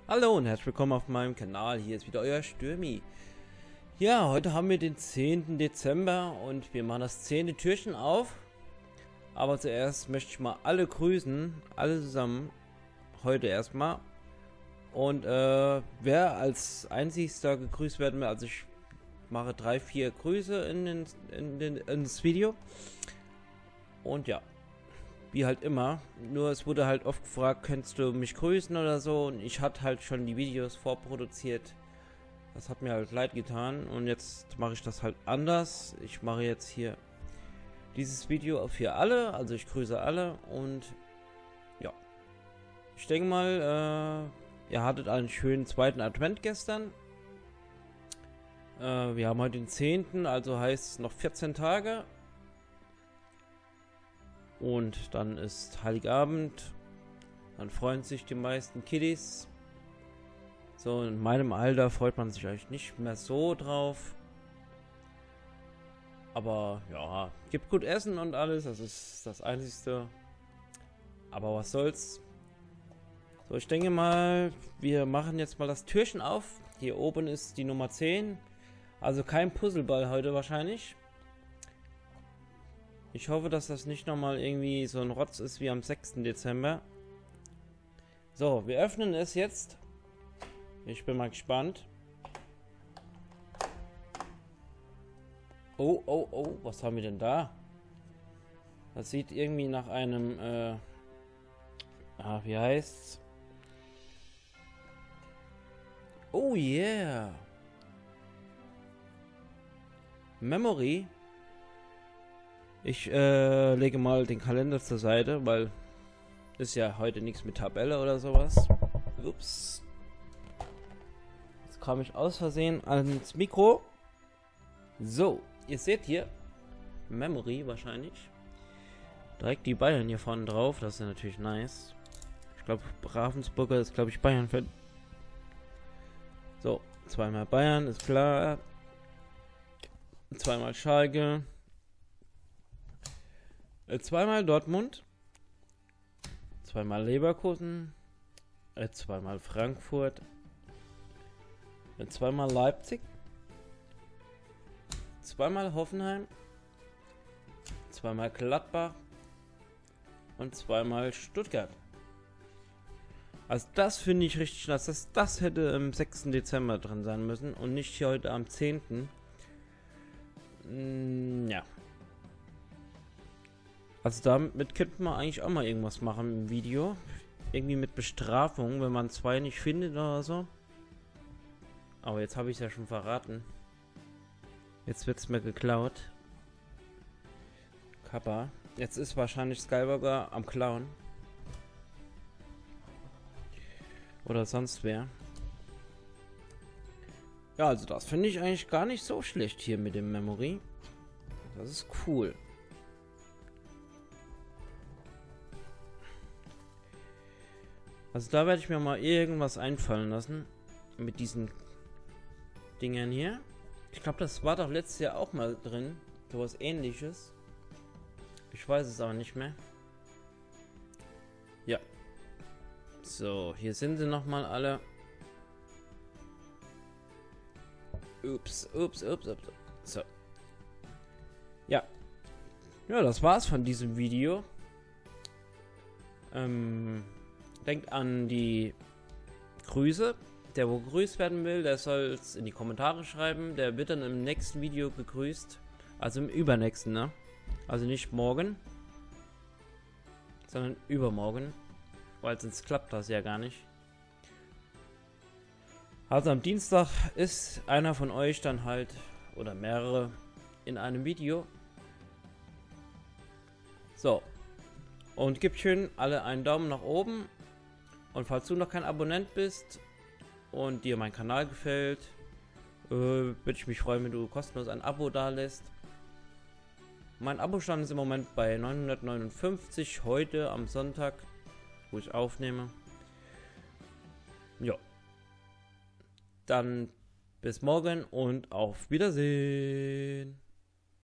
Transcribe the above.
Hallo und herzlich willkommen auf meinem Kanal. Hier ist wieder euer Stürmi. Ja, heute haben wir den 10. Dezember und wir machen das 10. Türchen auf. Aber zuerst möchte ich mal alle grüßen, alle zusammen, heute erstmal. Und wer als einzigster gegrüßt werden will, also ich mache 3-4 Grüße ins Video. Und ja, wie halt immer, nur es wurde halt oft gefragt, könntest du mich grüßen oder so, und ich hatte halt schon die Videos vorproduziert. Das hat mir halt leid getan und jetzt mache ich das halt anders. Ich mache jetzt hier dieses Video für alle, also ich grüße alle und ja. Ich denke mal, ihr hattet einen schönen zweiten Advent gestern. Wir haben heute den 10., also heißt es noch 14 Tage. Und dann ist Heiligabend. Dann freuen sich die meisten Kiddies. So, in meinem Alter freut man sich eigentlich nicht mehr so drauf. Aber ja, gibt gut Essen und alles. Das ist das Einzigste. Aber was soll's. So, ich denke mal, wir machen jetzt mal das Türchen auf. Hier oben ist die Nummer 10. Also kein Puzzleball heute wahrscheinlich. Ich hoffe, dass das nicht nochmal irgendwie so ein Rotz ist wie am 6. Dezember. So, wir öffnen es jetzt. Ich bin mal gespannt. Oh, oh, oh, was haben wir denn da? Das sieht irgendwie nach einem, wie heißt's? Oh yeah. Memory. Ich lege mal den Kalender zur Seite, weil ist ja heute nichts mit Tabelle oder sowas. Ups. Jetzt kam ich aus Versehen ans Mikro. So, ihr seht hier Memory wahrscheinlich. Direkt die Bayern hier vorne drauf, das ist ja natürlich nice. Ich glaube, Ravensburger ist, glaube ich, Bayern-Fan. So, zweimal Bayern, ist klar. Zweimal Schalke. Zweimal Dortmund, zweimal Leverkusen, zweimal Frankfurt, zweimal Leipzig, zweimal Hoffenheim, zweimal Gladbach und zweimal Stuttgart. Also das finde ich richtig nice. Das hätte am 6. Dezember drin sein müssen und nicht hier heute am 10. Ja. Also damit könnte man eigentlich auch mal irgendwas machen im Video. Irgendwie mit Bestrafung, wenn man 2 nicht findet oder so. Aber jetzt habe ich es ja schon verraten. Jetzt wird es mir geklaut. Kappa. Jetzt ist wahrscheinlich Skywalker am Klauen. Oder sonst wer. Ja, also das finde ich eigentlich gar nicht so schlecht hier mit dem Memory. Das ist cool. Also da werde ich mir mal irgendwas einfallen lassen. Mit diesen Dingern hier. Ich glaube, das war doch letztes Jahr auch mal drin. Sowas Ähnliches. Ich weiß es aber nicht mehr. Ja. So, hier sind sie nochmal alle. Ups, ups, ups, ups. So. Ja. Ja, das war's von diesem Video. Denkt an die Grüße. Der, wo gegrüßt werden will, der soll es in die Kommentare schreiben. Der wird dann im nächsten Video gegrüßt. Also im übernächsten, ne? Also nicht morgen, sondern übermorgen. Weil sonst klappt das ja gar nicht. Also am Dienstag ist einer von euch dann halt, oder mehrere, in einem Video. So. Und gebt schön alle einen Daumen nach oben. Und falls du noch kein Abonnent bist und dir mein Kanal gefällt, würde ich mich freuen, wenn du kostenlos ein Abo dalässt. Mein Abostand ist im Moment bei 959, heute am Sonntag, wo ich aufnehme. Ja. Dann bis morgen und auf Wiedersehen.